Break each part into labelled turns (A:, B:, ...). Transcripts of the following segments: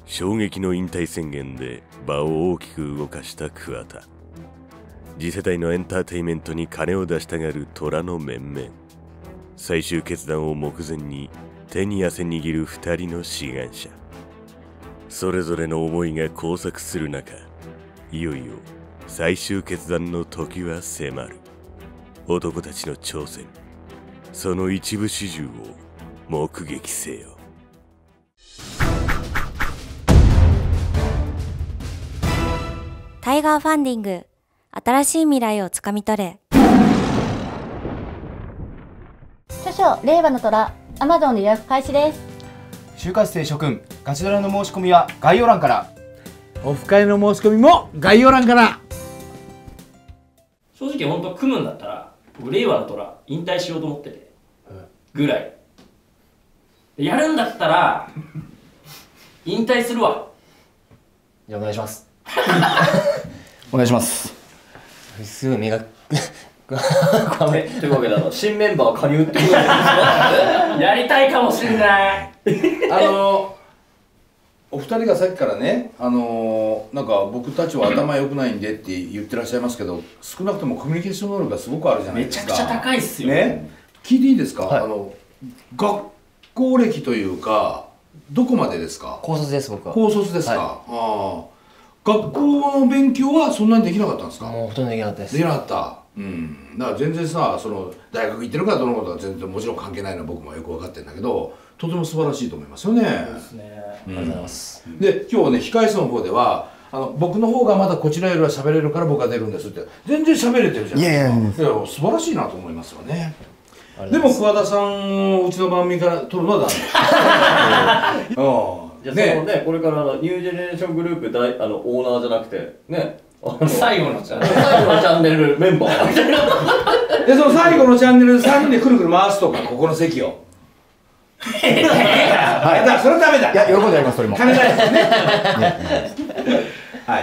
A: 衝撃の引退宣言で場を大きく動かした桑田。次世代のエンターテインメントに金を出したがる虎の面々。最終決断を目前に手に汗握る二人の志願者。それぞれの思いが交錯する中、いよいよ最終決断の時は迫る。男たちの挑戦、その一部始終を目撃せよ。
B: タイガーファンディング、新しい未来をつかみ取れ。
C: 著書令和の虎、Amazon で予約開始です。
D: 就活生諸君、ガチドラの申し込みは概要欄から。
E: オフ会の申し込みも概要欄から。
F: 正直本当組むんだったら僕令和の虎引退しようと思っててぐらいやるんだったら引退するわ。
G: じゃあお願いします
D: お願いします。
G: すごい目が
F: というわけで新メンバー加入ってことですかやりたいかもしれない
E: お二人がさっきからね、なんか僕たちは頭良くないんでって言ってらっしゃいますけど、少なくともコミュニケーション能力がすごくあるじゃないですか。
F: めちゃくちゃ高いっすよ
E: ね。聞いていいですか、
G: はい
E: 学校歴というかどこまでですか？
G: 高卒です。僕は
E: 高卒ですか、
G: は
E: ああ、学校の勉強はそんなにできなかったんですか？
G: もうほとんどできなかったです。
E: できなかった。だから全然さ、その大学行ってるからどのことは全然もちろん関係ないのは僕もよく分かってるんだけど、とても素晴らしいと思いますよね。
F: そうですね。
G: ありがとうございます。
E: で今日ね、控室の方では僕の方がまだこちらよりは喋れるから僕が出るんですって、全然喋れてるじゃないですか。いや素晴らしいなと思いますよね。でも桑田さんをうちの番組から取るのはダメ。
H: じゃあね、これからニュージェネレーショングループオーナーじゃなくてね、
F: 最後のチャンネル
H: 最後のチャンネルメンバー
E: でその最後のチャンネルで3人でくるくる回すとか、ここの席をはい、だからそれはダメだ。
D: いや、喜んでやります、それも。
E: 金ないですね。はい。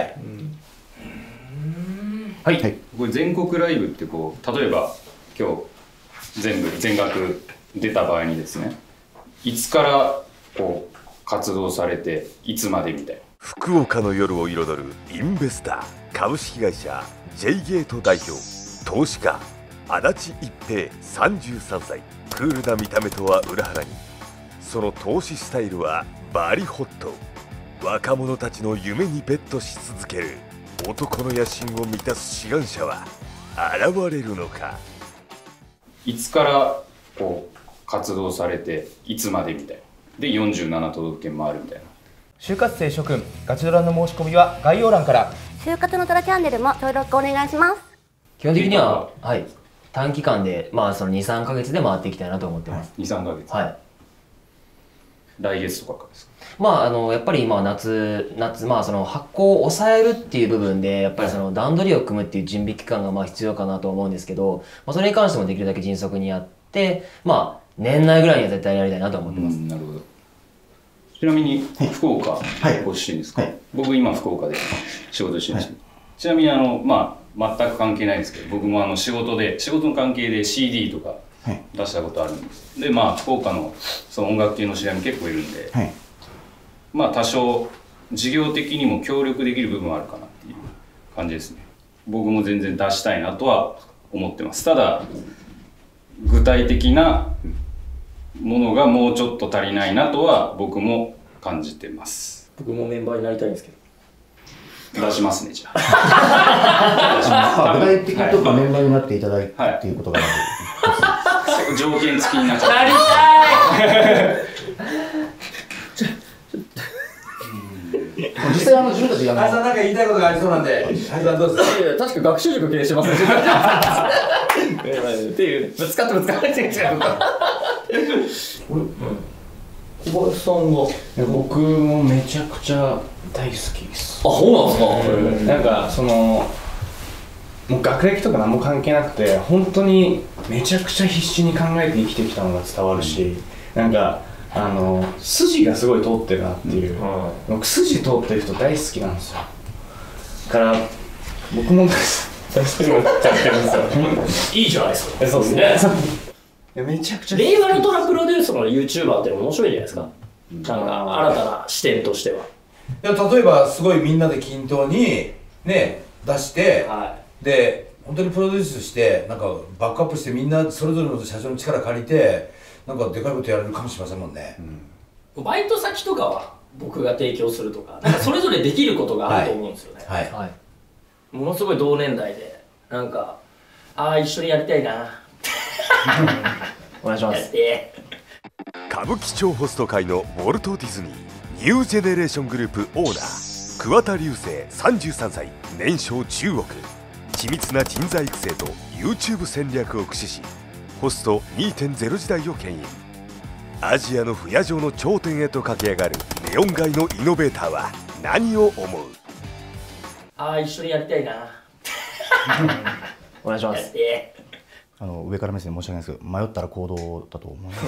I: はい。これ全国ライブってこう、例えば今日全額出た場合にですね、いつからこう活動されていつまでみたいな。
A: 福岡の夜を彩るインベスター株式会社 J ゲート代表、投資家足立一平33歳。クールな見た目とは裏腹に、その投資スタイルはバリホット。若者たちの夢にベットし続ける男の野心を満たす志願者は現れるのか。
I: いつからこう活動されていつまでみたいな。で47都道府県回るみたいな。
D: 就活生諸君、ガチドラの申し込みは概要欄から。
C: 就活の虎チャンネルも登録お願いします。
G: 基本的には、はい、短期間でその2、3ヶ月で回っていきたいなと思ってます。
I: 2、3ヶ月。
G: はい。
I: 来月とかからですか？
G: やっぱり今夏その発酵を抑えるっていう部分でやっぱりその段取りを組むっていう準備期間が必要かなと思うんですけど、それに関してもできるだけ迅速にやって、年内ぐらいには絶対やりたいなと思ってます。
I: なるほど。ちなみに福岡ご出身ですか？僕今福岡で仕事してるんですけど、ちなみに全く関係ないんですけど、僕も仕事の関係で CD とか出したことあるんです。で福岡のその音楽系の知り合いも結構いるんで、多少事業的にも協力できる部分はあるかなっていう感じですね。僕も全然出したいなとは思ってます。ただ具体的なものがもうちょっと足りないなとは僕も感じてます。
F: 僕もメンバーになりたいんですけど。
I: 出しますね、じゃあ。
J: 具体的とかメンバーになっていただいてっていうことが
I: 条件付きになっちゃう。
F: なりたい
J: 実際自分たちが
E: あいさんなんか言いたいことがありそうなんで、あいさんどうですか？
H: 確か学習塾経営してますねっていうぶつかってるんですよ。
F: 小林さんは
K: 僕もめちゃくちゃ大好きです。
H: あ、そうなんですか。
K: なんかもう学歴とか何も関係なくて、本当にめちゃくちゃ必死に考えて生きてきたのが伝わるし、なんか筋がすごい通ってるなっていう、僕筋通ってる人大好きなんですよ。だから僕も大好きになっちゃってるんですよ。
F: いいじゃないですか。
K: そうですね。めちゃくちゃ
F: 令和の虎プロデュースの YouTuber って面白いじゃないですか。なんか新たな視点としては。
E: 例えばすごいみんなで均等にね出して、で本当にプロデュースしてなんかバックアップしてみんなそれぞれの社長の力借りてなんかでかいことやれるかもしれませんもんね。
F: バイト先とかは僕が提供するとか、なんかそれぞれできることがあると思うんですよね。ものすごい同年代でなんか一緒にやりたいな。
G: お願いします。
A: 歌舞伎町ホスト界のウォルト・ディズニーニュージェネレーショングループオーナー桑田流星33歳、年商10億。緻密な人材育成と YouTube 戦略を駆使しホスト 2.0 時代を牽引。アジアの不夜城の頂点へと駆け上がるネオン街のイノベーターは何を思う？
F: 一緒にやりたいな。
G: お願いします。
J: 上から目線申し訳ないですけど、迷ったら行動だと思います。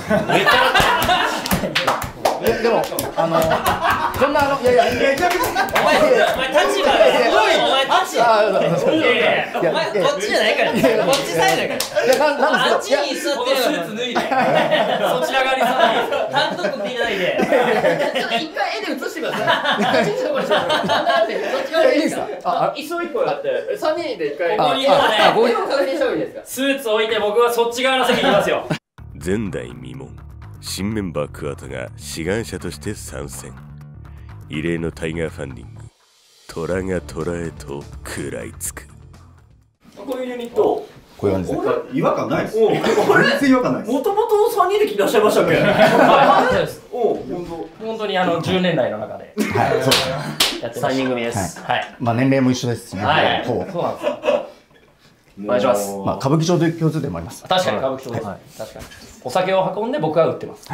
J: でもそんないやいや
F: お前立場がすごい。お前立場お前こっちじゃないから。こっちサイドだから。あっちに座ってるスーツ脱いでそちら側に座ってタンクトップ着ていただいて一回絵で写してください。そっち側にいいですか？椅子を1個やって3人で1回ここにいるので確認した方がいいですか？スーツ置いて僕はそっち側の席にいますよ。
A: 前代未聞、新メンバー桑田が志願者として参戦。異例のタイガーファンディング、虎が虎へと食らいつく。
F: こういうユニット
J: こういう感じで
L: 違和感ないです。全然違和感ないです。
F: もともと3人でいらっしゃいましたっけ？本当に10年来の中でやって3人組です。
J: まあ年齢も一緒ですしね。
F: そうなんですよ。お願いします。
J: まあ歌舞伎町という共通点もあります。
F: 確かに歌舞伎町です。確かにお酒を運んで僕は売ってます。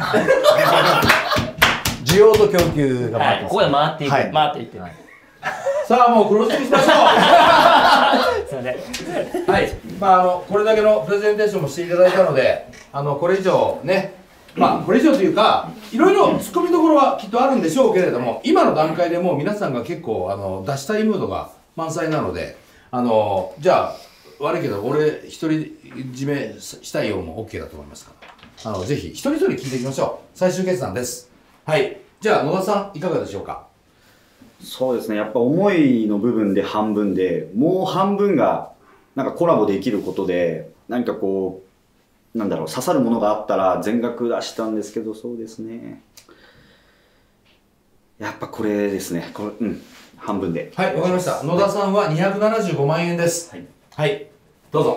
J: 需要と供給が回ってます。
G: ここで回っていく。
F: 回っていって。
E: さあもうクロスにしましょう。
F: すいません。
E: はい。これだけのプレゼンテーションもしていただいたので、これ以上ね、これ以上というかいろいろ突っ込みどころはきっとあるんでしょうけれども、今の段階でもう皆さんが結構出したいムードが満載なので、じゃあ悪いけど俺独り占めしたいよも OK だと思いますからぜひ一人一人聞いていきましょう。最終決断です。はい。じゃあ野田さんいかがでしょうか？
L: そうですね、やっぱ思いの部分で半分でもう半分がなんかコラボできることで何かこうなんだろう刺さるものがあったら全額出したんですけど、そうですねやっぱこれですね。これ半分で。
E: はい、わかりました。野田さんは275万円です。はい、どうぞ。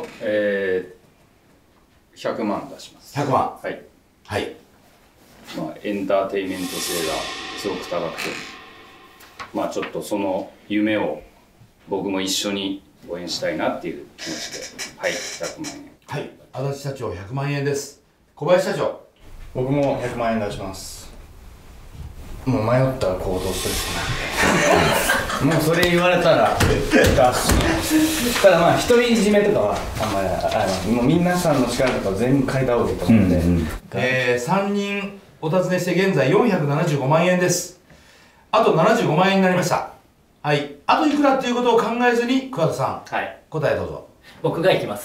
I: 100万出します。
E: 100万。
I: はい。
E: はい。
I: エンターテインメント性がすごく高くて、ちょっとその夢を僕も一緒に応援したいなっていう気持ちで、はい、100万円。
E: はい、足立社長100万円です。小林社長。
K: 僕も100万円出します。もう迷ったら行動するしかなくてもうそれ言われたら出す。ただ独り占めとかはあんまりもう皆さんの力とか全部借りた方がいいと思うんで、
E: 3人お尋ねして現在475万円です。あと75万円になりました。はい、あといくらっていうことを考えずに桑田さん、答えどうぞ。
F: 僕がいきます。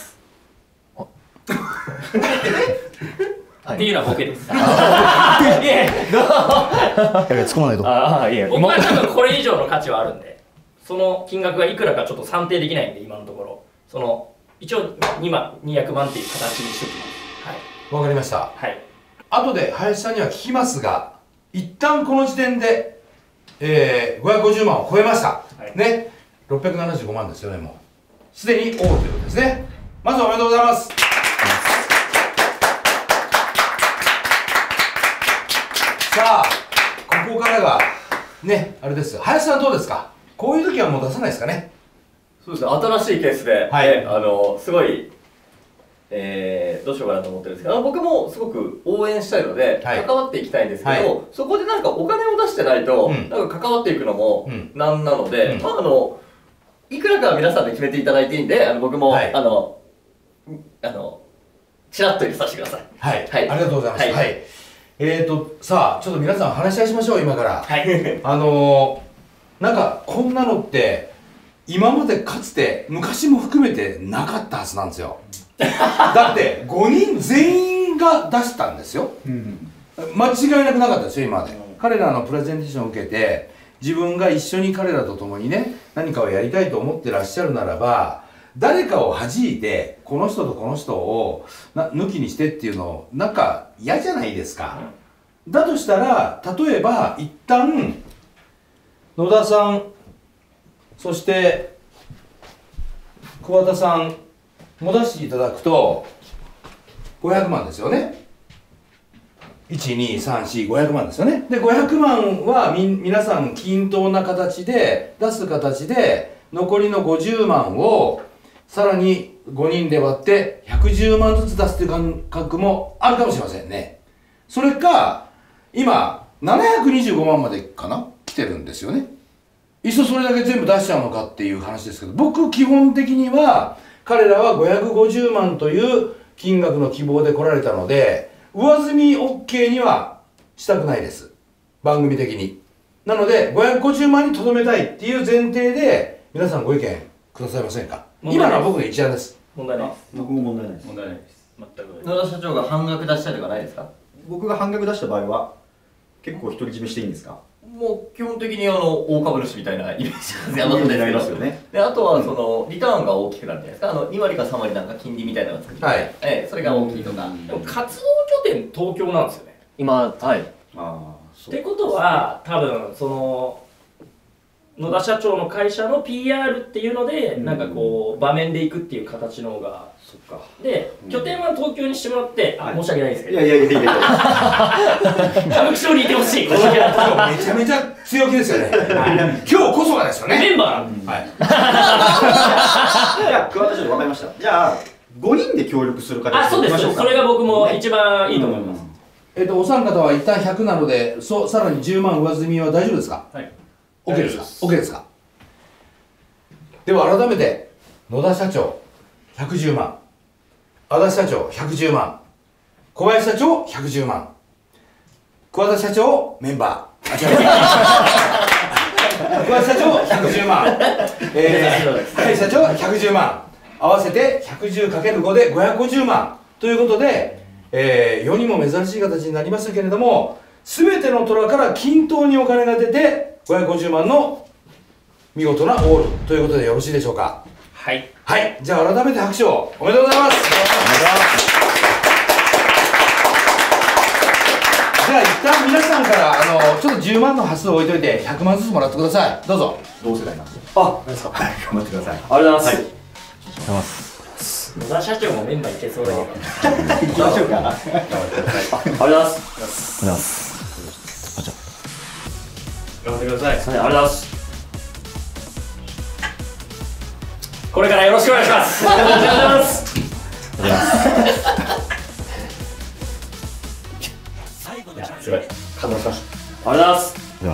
F: っていうのはボケです。
J: 突っ込まないと。
F: 僕は多分これ以上の価値はあるんで、その金額がいくらかちょっと算定できないんで今のところ、一応200万っていう形にしておきます。
E: わかりました。はい。後で林さんには聞きますが、一旦この時点で、550万を超えました。ね、675万ですよね、もう。すでにオールということですね。まずおめでとうございます。さあ、ここからが、ね、あれです。林さんどうですか？こういう時はもう出さないですかね？
H: そうですね、新しいケースで、すごい、どうしようかなと思ってるんですけど、僕もすごく応援したいので、関わっていきたいんですけど、そこでなんかお金を出してないと、なんか関わっていくのもなんなので、いくらかは皆さんで決めていただいていいんで、僕も、ちらっと入れさせてください。
E: はい、ありがとうございます。はい。さあ、ちょっと皆さん話し合いしましょう、今から。なんか、こんなのって、今までかつて、昔も含めてなかったはずなんですよ。だって、5人全員が出したんですよ。間違いなくなかったですよ、今まで。彼らのプレゼンテーションを受けて、 自分が一緒に彼らと共にね何かをやりたいと思ってらっしゃるならば、誰かを弾いてこの人とこの人を抜きにしてっていうのなんか嫌じゃないですか。だとしたら例えば一旦野田さんそして桑田さんも出していただくと500万ですよね。1234500万ですよね。で500万は皆さん均等な形で出す形で残りの50万をさらに5人で割って110万ずつ出すという感覚もあるかもしれませんね。それか今725万までかな来てるんですよね。いっそそれだけ全部出しちゃうのかっていう話ですけど、僕基本的には彼らは550万という金額の希望で来られたので上積み OK にはしたくないです、番組的に。なので550万にとどめたいっていう前提で皆さんご意見くださいませんか。今のは僕の一案です。
H: 問題ないです。
L: 僕も問題ないです。
H: 問題ないです。全く。野田社長が半額出したいとかないですか。
L: 僕が半額出した場合は結構独り占めしていいんですか。
H: もう基本的に大株主みたいなイメージが山本ですけどね。であとはそのリターンが大きくなるんじゃないですか。2割か3割なんか金利みたいなのが作って、はい、それが大きいとか。
F: でも活動拠点東京なんですよね
G: 今。はい。
F: ってことは多分その野田社長の会社の PR っていうのでなんかこう場面でいくっていう形の方が。そっか。で拠点は東京にしてもらって、申し訳ないですけど。いや歌舞伎町にいてほしい。このキャラ
E: めちゃめちゃ強気ですよね。今日こそがですよね。
F: メンバー。
L: はい。じゃあ桑田社長分かりました。じゃあ5人で協力する形
F: でいきましょうか。そうです。それが僕も一番いいと思います。
E: お三方は一旦100なので、さらに10万上積みは大丈夫ですか。はい。OK ですか。OK ですか。では改めて野田社長110万、足立社長110万、小林社長110万、桑田社長メンバー、小林社長110万、林社長110万、合わせて 110×5 で550万ということで、世にも珍しい形になりましたけれども、全ての虎から均等にお金が出て550万の見事なオールということでよろしいでしょうか。
F: はい、
E: はい、じゃあ改めて拍手をおめでとうございます。じゃあ一旦皆さんからちょっと10万の端数を置いといて100万ずつもらってください。どうぞ。
L: 同世代なんで。
E: 何ですか。はい、頑張ってください。
F: ありがとうございます。
L: ありがとうございます。
F: 野田社長もメンバーいけそうだけど。
L: 行きましょうか。
F: ありがとうございます。頑張ってください。ありがとうございます。これからよろしくお願いします。ありがとうございます。すごい感動しました。ありがとうございます。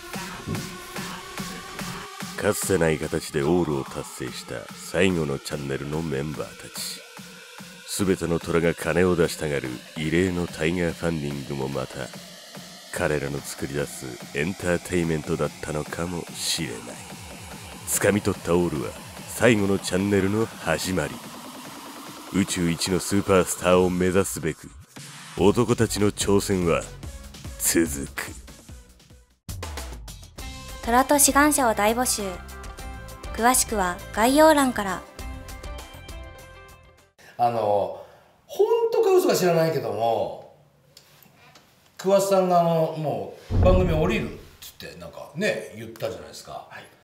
A: かつてない形でオールを達成した最後のチャンネルのメンバーたち。全ての虎が金を出したがる異例のタイガーファンディングもまた彼らの作り出すエンターテインメントだったのかもしれない。掴み取ったオールは最後のチャンネルの始まり。宇宙一のスーパースターを目指すべく男たちの挑戦は続く。
B: 虎と志願者を大募集。詳しくは概要欄から。
E: 本当か嘘か知らないけども、桑田さんがもう番組降りるっつってなんかね言ったじゃないですか。はい、